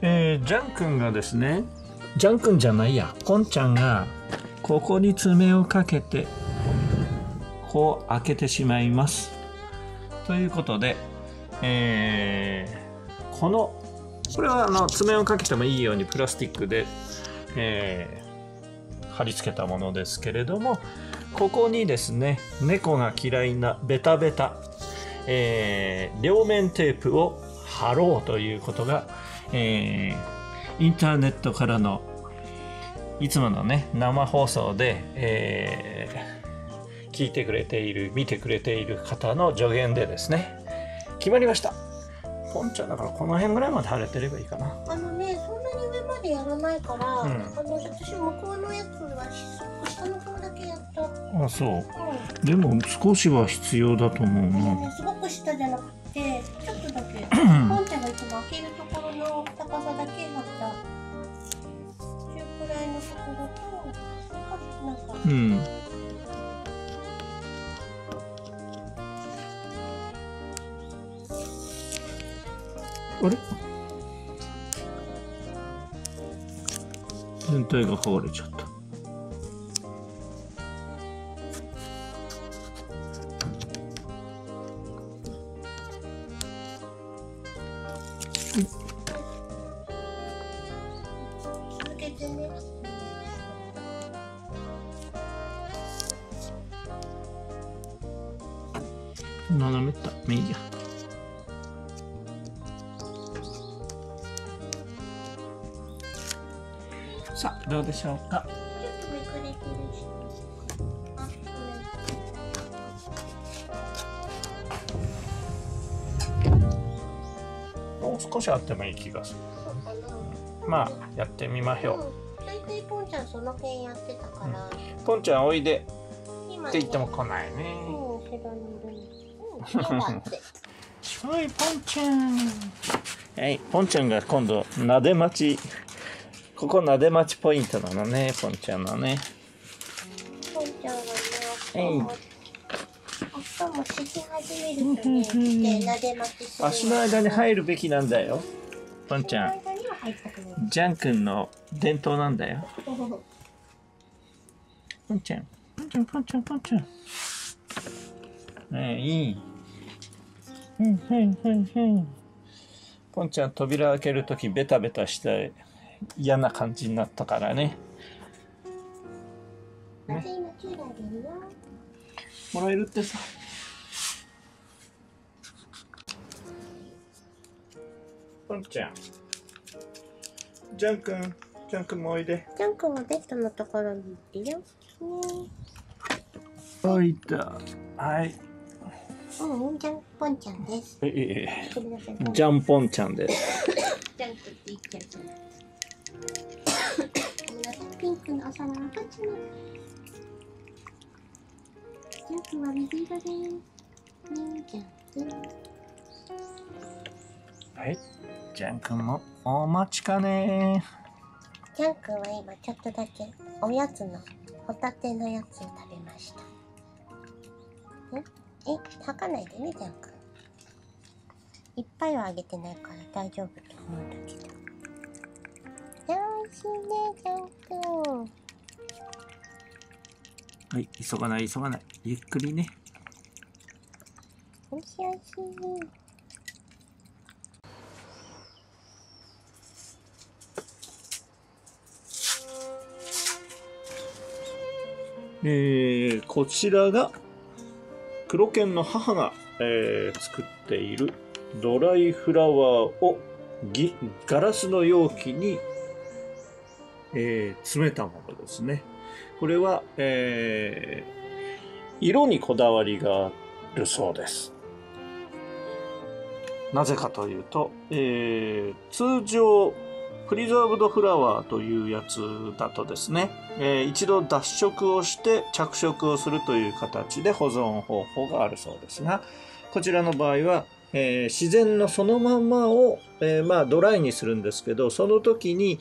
ジャン君がですね、ジャン君じゃないや、ポンちゃんがここに爪をかけてこう開けてしまいます。ということで、これは爪をかけてもいいようにプラスチックで、貼り付けたものですけれども、ここにですね、猫が嫌いなベタベタ、両面テープを貼ろうということが、インターネットからのいつものね生放送で、聞いてくれている見てくれている方の助言でですね決まりました。ポンちゃんだからこの辺ぐらいまで貼れてればいいかな。 そんなに上までやらないから、私向こうのやつは下の方だけやった。 あ、そう、でも少しは必要だと思うな。 すごく下じゃなくてちょっとだけポンちゃんがいつも開けるところの高さだけ貼った。中くらいのところとなんか、 あれ、全体が剥がれちゃった。 続けてね。 斜めっためいいや。さあどうでしょうか。 ちょっとめくれてるし。 もう少しあってもいい気がする。まあやってみましょう。 大体ポンちゃんその辺やってたから。 ポンちゃんおいでって言っても来ないね。はい、ポンちゃん。はい、ポンちゃんが今度なで待ち。ここなで待ちポイントなのね、ポンちゃんのね。 ポンちゃんがね、朝もし始めるとね、なで待ちする。 足の間に入るべきなんだよ、ポンちゃん。ジャン君の伝統なんだよ。ポンちゃん、ポンちゃん、ポンちゃん、ポンちゃん。いい。ポンちゃん扉開けるときベタベタして嫌な感じになったからね。もらえるってさ。ポンちゃん。ジャン君、ジャン君もおいで。 ジャン君はベッドのところにいるよ。 おいた。はい。 ジャンポンちゃんです。 ジャンポンちゃんです。 ジャンクって言っちゃう。ピンクのお皿はこっちの。ジャンクは右色です。ジャンク。 はい。ジャン君もお待ちかね。 ジャン君は今ちょっとだけおやつのホタテのやつを食べました。吐かないでね、ジャン君。いっぱいはあげてないから大丈夫と思うんだけど。おいしいね、ジャン君。 はい、急がない、急がない。ゆっくりね。 おいしいおいしい。こちらが黒犬の母が、作っているドライフラワーをガラスの容器に、詰めたものですね。これは、色にこだわりがあるそうです。なぜかというと、通常プリザーブドフラワーというやつだとですね、一度脱色をして着色をするという形で保存方法があるそうですが、こちらの場合は、自然のそのまんまを、ドライにするんですけど、その時に、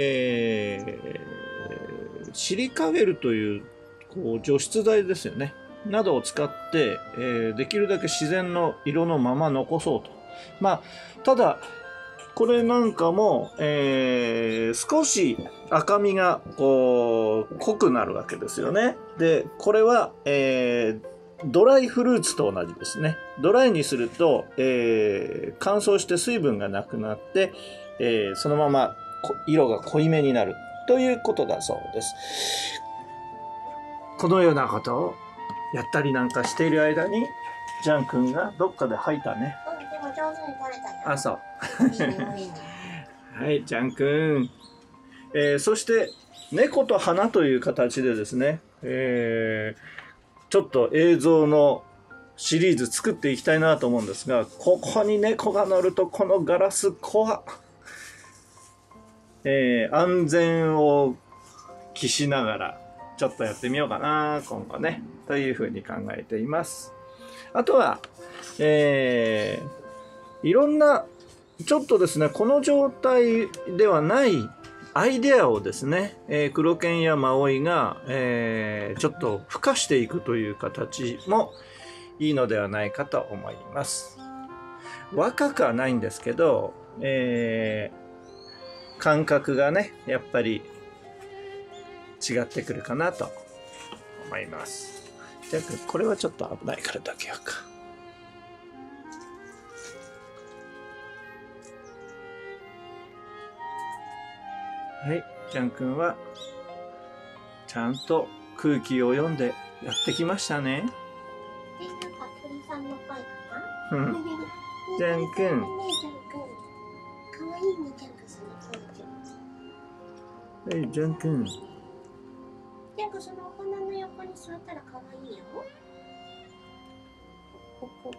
シリカゲルという、除湿剤ですよね、などを使って、できるだけ自然の色のまま残そうと。ただこれなんかも、少し赤みがこう濃くなるわけですよね。で、これは、ドライフルーツと同じですね。ドライにすると、乾燥して水分がなくなって、そのまま色が濃いめになるということだそうです。このようなことをやったりなんかしている間に、ジャン君がどっかで吐いたね。 うん、でも上手に取れたよ。 あ、そう。 いいね、いいね。 はい、ジャン君。そして、猫と花という形でですね、ちょっと映像のシリーズ作っていきたいなと思うんですが、ここに猫が乗るとこのガラス怖っ。安全を期しながらちょっとやってみようかな今後ねというふうに考えています。あとは、いろんなちょっとですねこの状態ではないアイデアをですね、黒犬やマオイが、ちょっと付加していくという形もいいのではないかと思います。若くはないんですけど、感覚がねやっぱり違ってくるかなと思います。じゃあこれはちょっと危ないからどけようか。はい、ジャン君はちゃんと空気を読んでやってきましたね。 なんか鳥さんの声かな。 うん。ジャン君。 ね、ジャン君。可愛いね、ジャン君その表情。 はい、ジャン君。 ジャン君そのお花の横に座ったら可愛いよ。ここ。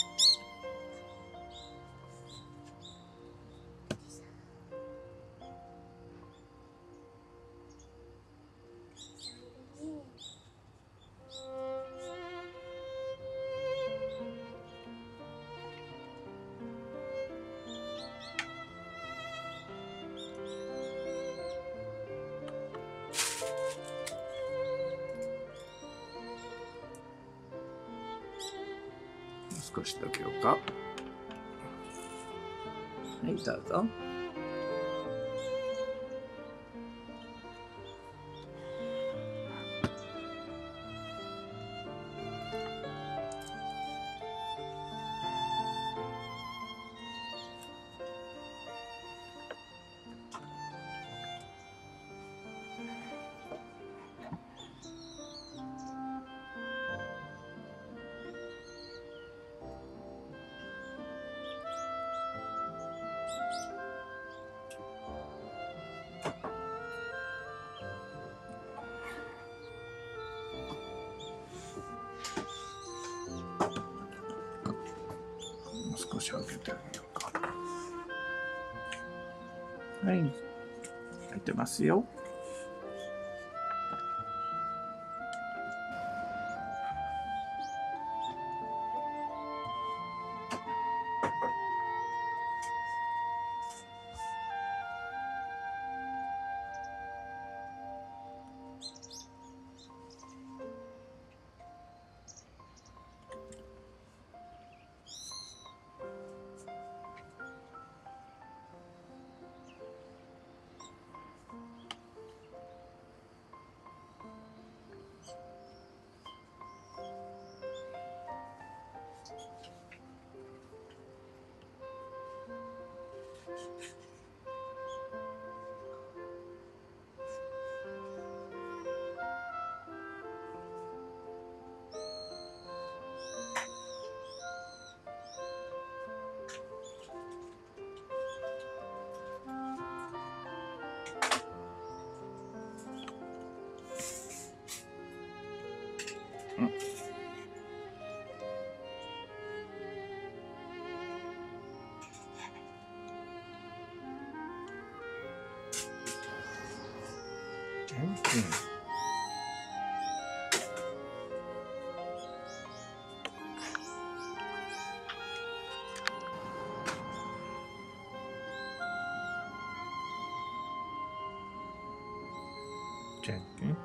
少しだけようか。はい、どうぞ。少し開けてあげようか。はい、開いてますよ。ジャン君。ジャン君。